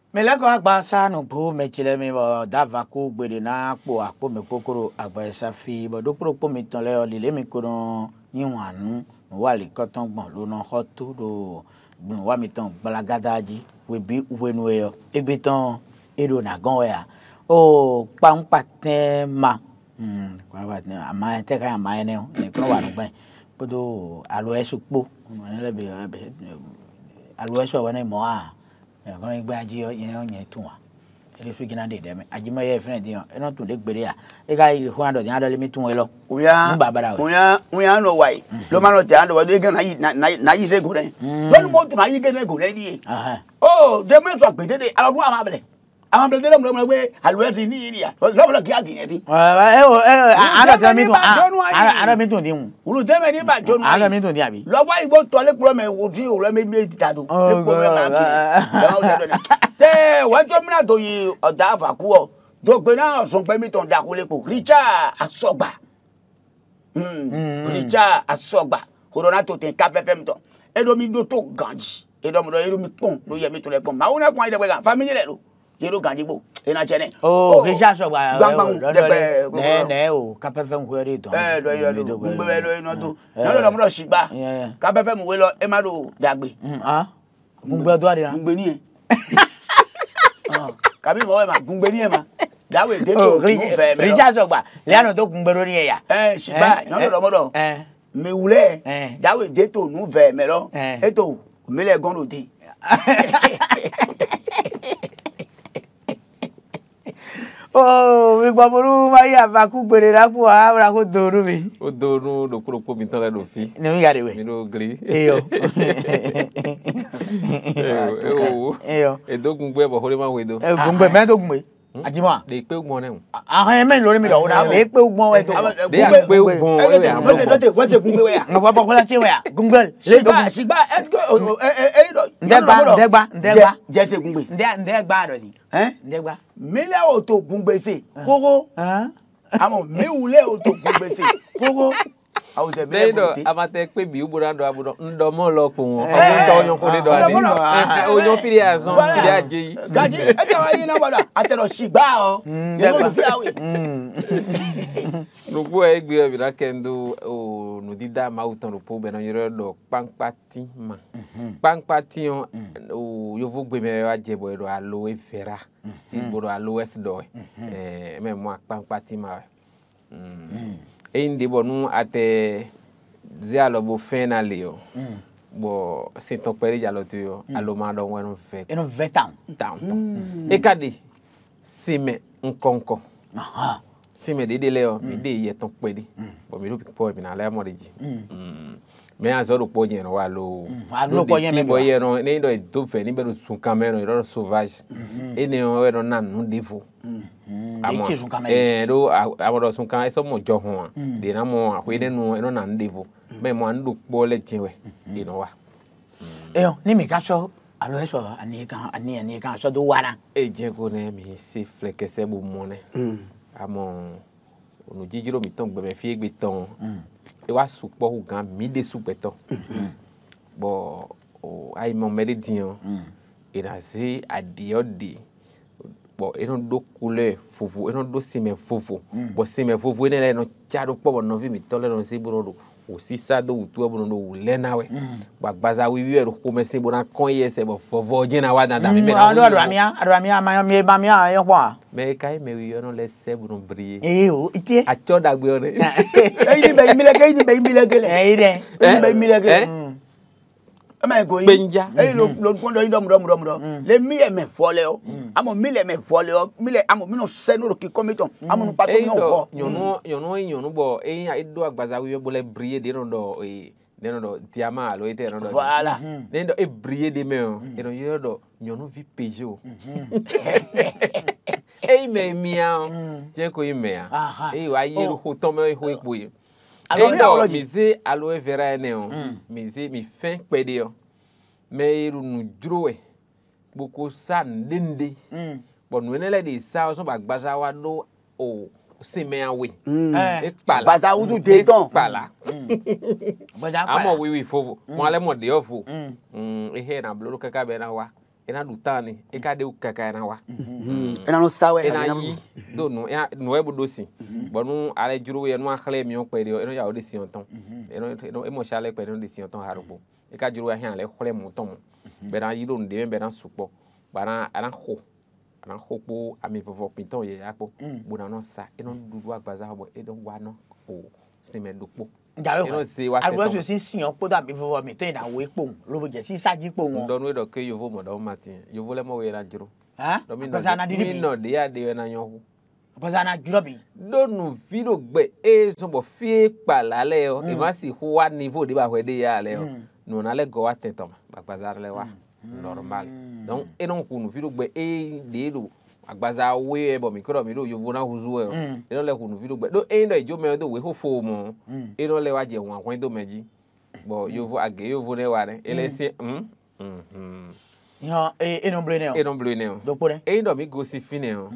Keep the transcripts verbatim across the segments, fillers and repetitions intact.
Me le ko agba sa no po me chile mi bo dava ku gbede na po apo me kokoro agba sa fi bo do pro po mi ton le o le mi ko no yinwa anu wa le ko ton gbon lo no hotu do gbon wa mi ton gbalagadaji we bi wenu e yo egbe ton ero na gan ya o pa un patin ma mm kwa ba ni ama te ka ama ene ni ko wa no gben podo alo esupo mo le be alo eso wa ni mo a ko ni gba ji yen yen tun wa ele fi gina de dem ajima ye friend yan e no tun le gbere ya e ka one hundred yan do le mi tun we lo uya uya uya no wai lo ma no te ando wa de gan na na yi se go re lo mo tun na yi gan go re ni oh de me so gbede de alo ama bele ama bele de mo mo gbe alu ti ni ni ya lo lo ki agi ni ti eh eh ara te mi tun ara mi tun di un ulu de me ni ba jonu ara mi tun di abi lo wa igbo to le kuro me wo ti o le me me ti ta to le kuro me ma ki te wa jo mi na to yi oda afaku o do gbe na osun pe mi ton da ko le po Richard Asogba mm Richard Asogba corona to ten Cap F M ton e do mi do to ganji e do mo do e do mi pon lo ye mi to le pon ma wo na pon ide pe gan family le lo ye do ganji gbo e na chene oh Richard Asogba ne ne o Cap F M ko re ton eh do ye do gbe lo ino to no lo mo do sigba Cap F M we lo e ma do dagbe ah gungbe do adira gungbe ni e ah kabi mo we ma gungbe ni e ma dawe de to Richard Asogba le ano to gungbe ro ni e ya eh sigba no lo mo do eh me wule dawe de to nu ve me lo e to me le gon ode oh mi gbo boru ma ya fa ku gbere ra ku a ra ko doru mi o doru do kuro po mi tan le do fi ni mi gade we mi do gri eyo eyo eyo e dogun gbe bo hore ma we do e gungbe me dogun me ajima de pe ugbon ne ah me lori mi do da e pe ugbon we to de a pe ugbon we ya mo te te we se gungbe we ya no bo ko la ti we ya gungbe le do sigba sigba let's go eh eh do ndegba ndegba ndegba je se gungbe nde ndegba do ni eh ndegba mi le o to gungbe se koko ah amo mi wule o to gungbe se koko awu se mi le do amate pe bi ubura do abudo ndo mo lo ko won ogun to yan ko de do ade o yo firi azon firi aje yi gaji e ta wa yin na boda atero sigba o ndegba fi awe no bo e gbe bi ra kendo o no dida ma utan ro po be no yero do pampati ma pampati on o yo vo gbe me wa je bo do aloe vera si bo do aloe s do eh me mo pampati ma mm e indi bo nu ate zia lo bo finale yo bo se to peri ja lo tu yo alo ma do won fe eno vetan down e kadi sime nkonko aha sime de de le yo mi de ye ton pe di bo mi ro po mi na le mo de ji mm me azo ro po yen wa lo lo po yen me bo yen no ni do do fe ni be do sun camera ro sauvage e ni o ro na nu devo amo eh do amo sun kan so mo jo ho de na mo ahwe de nu no na devo me mo an do po le tinwe e no wa eh ni mi ka so alo eso ani kan ani ani kan so do wara e je ko ne mi si flekese bu mo ne amo onu jijiro mi ton gbe me fi egbe ton e wa supo hu gan mi de supeto bo o ai mo medidin e da se adiodi bo e no do couleur fufu e no do sime fufu bo sime fufu ne le no chado po no vi mi tole no si buro o si sa do tu buro no le na we ba gbaza wi wi e ko me se bona kon ye se bo fovo jina wa da mi me na ado ado amia ado amia ma mi ma mi a yo po me kai me wi yo no le se buro briller eh o itie a cho da gbe ore e ni be mi le ke ni be mi le ke le eh ide e be mi le ke ama go yi benja e lo lo kon do ido mro mro mro le mi e me fole o amo mi le me fole o mi le amo mi no se no ki komiton amo no pato mi no ho yono yono yono bo e ya ido agbaza wi bo le briller de no do e de no do tiama lo ite no do voilà de no e briller de me o e no yo do yono vi pejo e me mia je ko ime ya e wa yi ru ho to me ho ipo yi alors mi se aloe vera ne o mi se mi fin pede o me iru nu dro e boko san dende bon no ne le di sa so ba gbaza wa do o se me awe e pala gbaza uzu de ton pala gbaza pala amo wi wi fofo mo ale mo de ofo mm e he na bloro kaka be na wa ena du tani e ka de u kaka na wa ena no sawe ena yi do no ya no e bodo si bonu ale juru ye no akhle mi on pe de eno ya o de si on ton eno eno e mo chale pe eno de si on ton harubo e ka juru ya han le khole mo ton be na yi do de be na supo ba na ana ho ana ho po ami fofo pinton ye ya po bu na no sa eno dudu agbaza bo e don wa no o se me dupo Jawe ko. Aru so si siyan po da mi fo mi ten na we po lo bo je si saji po won. Don we do ke yo vo mo do Martin. Yo vo le mo we ra juro. Ha? Apa na di mi no de ya de na yan hu. Apa na juro bi. Do nu video gbe e so bo fi pa la le o. E ma si hu wa niveau de ba we de ya le o. No na le go wa tetom. Ba bazar le wa. Normal. Donc e non ku nu video gbe e de do agbaza we e bo mi kro mi do yo vo na huzu e o. E no le ku nu video gbe do e ndo ijo me do we ho fo mo. E no le wa je won akwen do meji. Bo yo vo age yo vo ne wa ne. Ele si hm hm. Yo e e non bleu ne o. E non bleu ne o. Do po ne. E ndo mi go si fine o.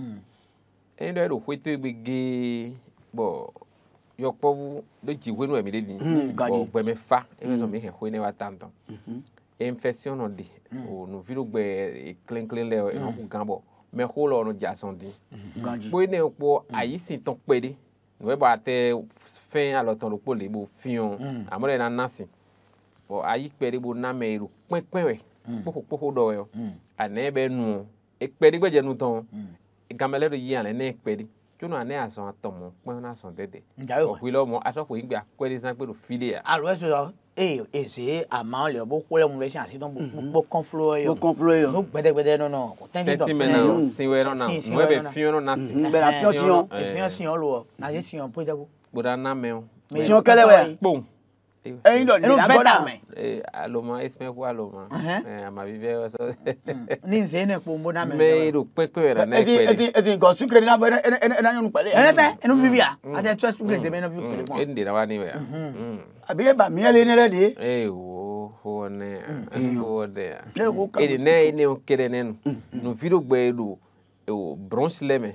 E ndo e do hweto gbege bo yo po do ji we no e mi de ni. Bo gbe me fa e so mi he hwe ne wa tanto. Infection no de. O no video gbe clean clean le e no ku gan bo. Me ho lo no jason di. Bo ne po ayi si ton pe de. No e ba te fin a lo ton lo po le bo fion. Amore na nasi. Bo ayi pe de bo na me ru pin pin we. Popo popo do yo. Ane be nu. E pe de gbe je nu ton. E gamele do yi ale ne pe de. Jono ane ason aton mo pin na son dede. Jawe ko. O wi lo mo aso ko igbe akwede san pe do file ya. Aru so eh ese ama le bo ko le mu le si asi don bo conflo yo. Bo conflo yo. No gbede gbede no no. Tenti do. Tenti na sinwe no na. Mo be fion no na si. Be la fion sion. E fion sion lo. Na je sion po jago. Boda na me o. Sion kele we. Pom. Eh ndo ni la goda me. Eh aloma esme ko aloma. Eh ama vive so. Ni nse ne po mo na me. Me do pepe ra na pe. Ezi ezi ezi go sucre na bo ena ena yon pele. Ena te enu vivia. Ade twa sucre de me no vi pele ko. E ndi na wa ni we. Mm. Abi ba mi ele ne le de. Eh wo ho ne. Ho de. E ne ne o kere ne no viro gbe do o bronche leme.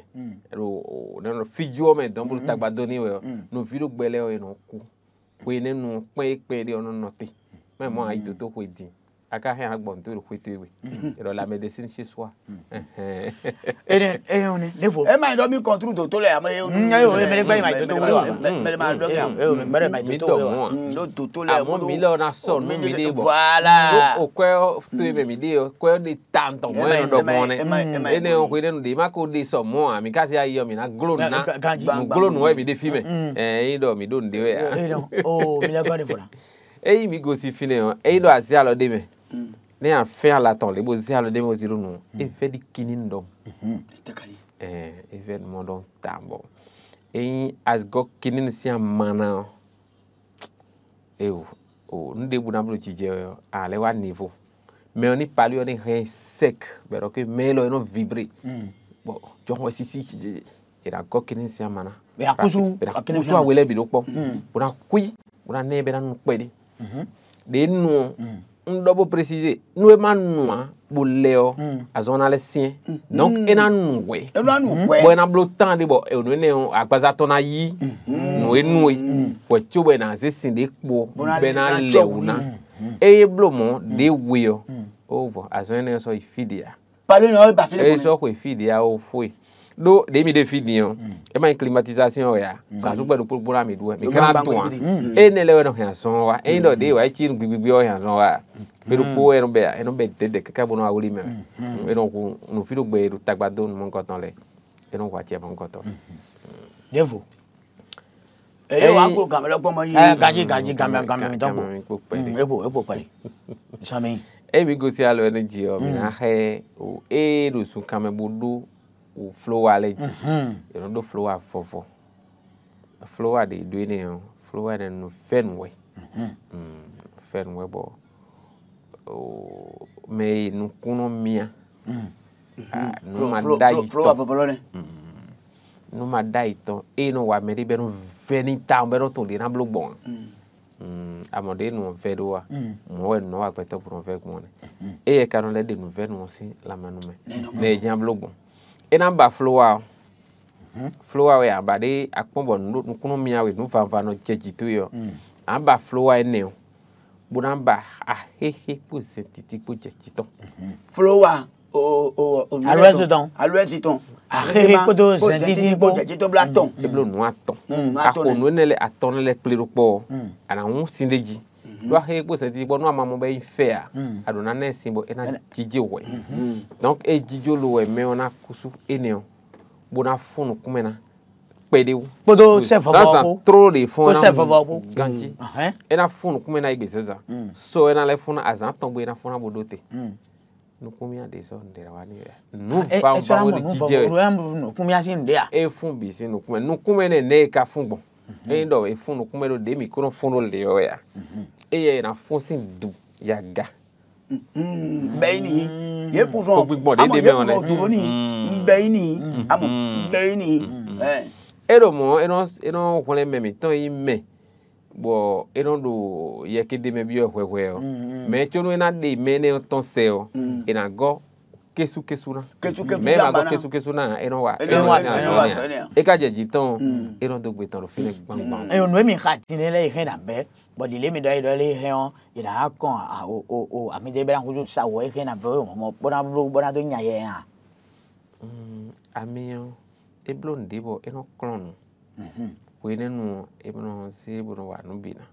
O no fijo me don bu tagbadoni we. No viro gbe le o e no ku. We ne nu pe pe de ono note me mo ayi to ko di aka he agbon to ro kweto ewe ero la medicine chez soi eh eh eh on ne fo e ma do mi control to to le am e o e me le gba ma to to we me ma do ya e o me gba ma to to we do to to le mo mi lo na so no mi de bo voilà o ko to e me mi de o ko de tanto mo e do mo ne e ne o ko de no de ma ko de so mo ami ka si ayi o mi na glo na glo no e mi de fi me eh e do mi do nde we ya e no o mi la gba de fo na e mi go si fine o e do asi alo de me ne a fait à l'attend les beaux à le démo zero non et fait du kinin dom eh événement donc tambo et as go kinin si amana e o o nde bu na blo tije a le wa niveau mais on y parle on est rien sec mais que melo no vibrer bon jo si si et la go kinin si amana mais akusu akini so awele bi lo po una kui una ne be na no pedi de nu un double préciser nous e manua boleo azona le sien donc ena nuwe ena nuwe bo ena blo tan de bo e no ne agbaza to na yi no enue po chubo na se sin de po be na leuna e blo mo de wio over azona so ifidia parler no ba fi e so ko ifidia o foi do de mi de fidion e ma climatisation ya sa dugba do pour ami do mi kana to e ne le no han so wa e ndo de wa chi gbigbi o han so wa pero po e no be e no be de de ka bo no awuri me e no ku no fi do gbe do tagbado no mon koton le e no wa che mon koton devo e wa ko gamelo gbo mo yi eh gaji gaji gamel gamel mi ton po e po e po pare sami e mi go si alo energy o mi na he o e do su kamebudu o flow allergy you know do flow a fofo flow a de do ni o flow a no fenwe mm fenwe bo o me no kuno mia ah no ma dai flow a fofo ne no ma dai to e no wa me de be no veni tambe no to de na blogbon mm amode no vedo wa mo no wa peto pour faire mo ne e ka no le de nouvelle no si la manu me ne jan blogbon e na ba flowa flowa we aba de akpombo nkuno mia we no fanfa no chejitu yo aba flowa ene bu na ba a he he po sentiti po chechito flowa o o o Alo eziton. Alo eziton. Ahe kodo sentiti bo jeje to blaton. E blo nu aton. Mm, A aton. ko nu nele aton le plero po. Mm. Ana un sindeji. Do he po sentiti bo no amamo be fair. Mm. Adona na simbo ena jije we. Donc e jijo lo we me ona kusu eneo. Bona funu kumena. Pedeu. kodo se fo Sasa ko trop de fond ko se fo ko ganji. ah Ena funu kumena igbe seza. Mm. So ena le funu azan tombo ena funu bodote. mm No kumia de so ndera wani ya. No e fa e sora fa mo wo nu fo jije. ro am no kumi asin de a E fun bi se no kuma no kuma ne ne ka fun gbon. E ndo e fun no kuma do de mi ko no fun no le o ya. E ye na fun sin du ya ga. Beini. Ye pour son. Gbigbo de de me on le. Duro ni. Beini. Amo. Beini. Eh. E do mo e no e no ko le me mi ton yi me. Bo e no do ye ke de me bi o hwehwe o. Me cho no na de me ne ton se o. E na go kesu kesu na. Kesu kesu Me la ma go bana. kesu kesu na e no wa. E no wa, e no wa so ni. E ka je jiton e no do gbe ton ro fi ne gbang gbang. e onu mi kha tin le he na be bo di le mi do do le he on ira kon a o o o ami de be ran ko sa wo he na be mo bona blo bona do nya ye ha Mm, amiyo eblo ndibo eno klonu. Mhm. Wene nu ebno si ebno wa nu bina.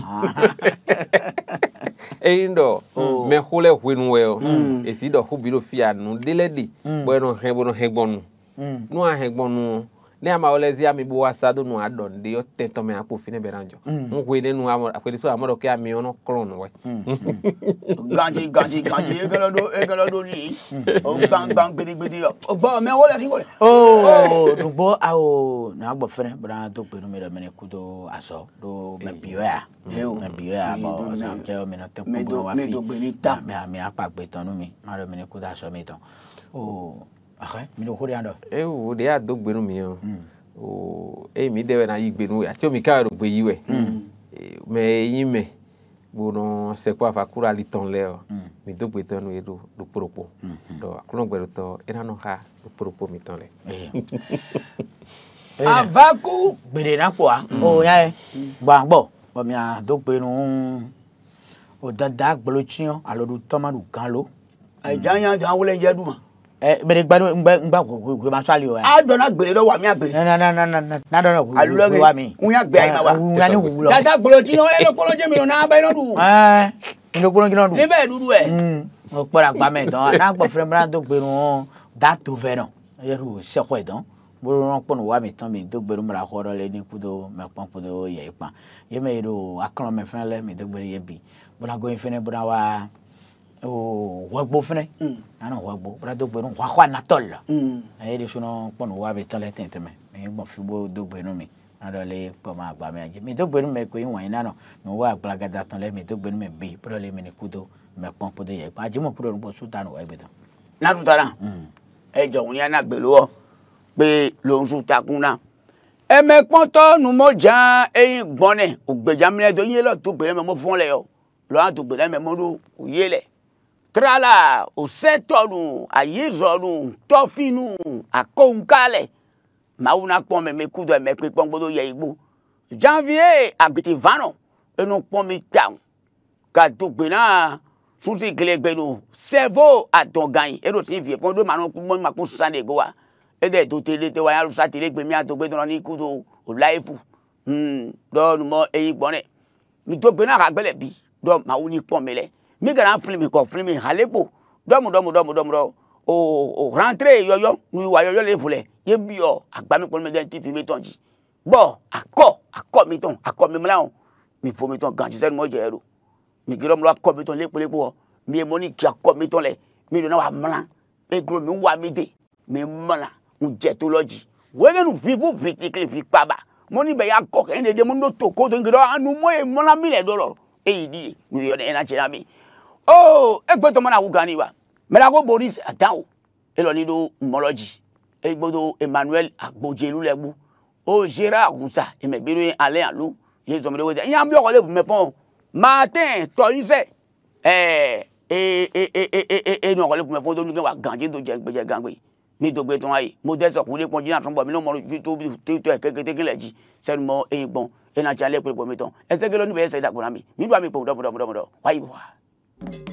E indo me hole wenu weo. E si do hu biro fia nu deledi. Bueno hebo hegbonu. Nu a hegbonu. Ne ama olezi ami bo asado nu adon de o tento me apo fine beranjo. Mu wene nu amo akwedi so amodo ke ami ono klonu we. Ganji ganji ganji e galo do e galo do ni. O bang bang gbedi gbedi. O ba me wole ni wole. oh do bo a o na gbo fere bra to pe no me do me ku do aso do me bio ya me bio ya bo na je o me no te ku bo wa fi Me do gbe ni ta. me me apa gbe tan nu mi ma do me ku da so mi tan oh ah mi do ko ri ando E o de ado gbenu mi o. O e mi de na yigbenu ati o mi ka ro gbe yiwe. Me yin me bono se kwa fakura liton leo. Mi do gbe tanu edo do propo. Do akuno gbe to era no ha do propo mi ton le. Avaku. gbede na po a o ya e gba gbo bo mi a do pe nu o dada gbolochian alodu tomadu kan lo Ai janya jan wole je du ma. eh me gba ngba ngba ko ko ma sali o ya A do na gbere do wa mi agbere. na na na na na na do na Aluloge. wa mi Unya gbe ai ma wa. unya ni wulo Dada gbolo ti no e lo kolo je mi no na ba ino du. eh ndo gbolo ki no du Ni be dudu e. mm o pora gba me dan na gbo fere bra do pe nu da to veron ye ru se ko edan bo ran pon wa mi tan mi do gberu mra ko ro le ni kudo me pon kudo ye ipa ye me ro akran me fene le mi do gberu ye bi bo na go fene bo na wa o wagbo fene ana wagbo bra do gberu wa kwa na tol e de suno pon wa bi tan le tin teme mi gbon fi bo do gberu mi na do le po ma gba me aje mi do gberu me ko yin wan ina no mi wa agbalaga tan le mi do gberu me bi bro le mi ni kudo me pon kudo ye ipa aje mo kuro bo su tan wa egbe tan Na du tara. E jo won ya na gbe lo pe lo nsu takun na. E me pon to nu mo jan eyin gbon ne ogbeja mi le do yin lo to gbe me mo fun le yo. Lo an to gbe me mo do oyele. Trala o setonu ayizonu tofinu akonkale. Ma una pon me me kudo me pe pon gbodo ye igbo. Janvier agbiti vano enu pon mi town. Ka to gbe na Sunsi kele gbenu cerveau atongan e do ti vie pon do manu mo ma kun sane go wa e de to tele te wa ya sa tele gbe mi ato gbe don ni kudo o life hmm do nu mo eyin gbon mi to gbe na ka gbele bi do ma wu ni pon mi le mi ga na film ko film halepo do mu do mu do mu do mu do o o rentrer yoyo nu wa yoyo le fule ye bi o agba mi pon mi den ti fi mi tonji bo akọ akọ mi ton akọ mi mla mi fo mi ton ganji se mo je ro mi giro mo akọ mi ton lepo lepo mi e mo ni ki akọ mi ton le mi do na wa mla e gro mi wa mi de mi mla un jetology we nu vivu vitikle fi paba mo ni be ya ko ke de mo ndo to ko do ngiro anu mo e mla mi le do lo e di mi yo de na chira mi oh e gbe to mo na wu gani wa me la go Boris Atan e lo ni do homology e gbodo Emmanuel Agbojelu legbu o Gérard Roussa e me biro Alain Alou ye zo me de we yan bi o ko le me fon Martin to yin se eh eh eh eh eh eh no ko le me fon do ni wa ganje do je gbeje gangbe mi do gbe ton ayi mo de so kun le pon jina ton bo mi no mo to to to kekete kele ji se mo e gbon e na chale pe po mi ton e se ke lo ni be se da po na mi mi do mi po do do do do wa yi wa